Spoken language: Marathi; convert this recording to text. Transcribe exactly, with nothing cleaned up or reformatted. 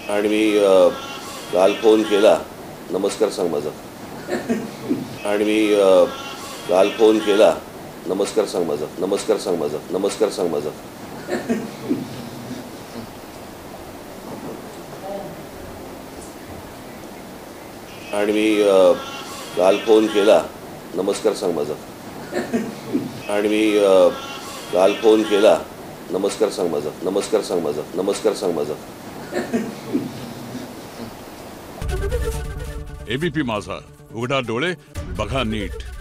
आणि मी अ, काल फोन केला. नमस्कार सांग माझा. आणि मी अ, काल फोन केला. नमस्कार सांग माझा. नमस्कार सांग माझा. नमस्कार सांग माझा. आणि मी अ, काल फोन केला. नमस्कार सांग माझा. आणि मी अ, काल फोन केला. नमस्कार सांग माझा. नमस्कार सांग माझा. नमस्कार सांग माझा. एबीपी माझा, उघडा डोळे बघा नीट.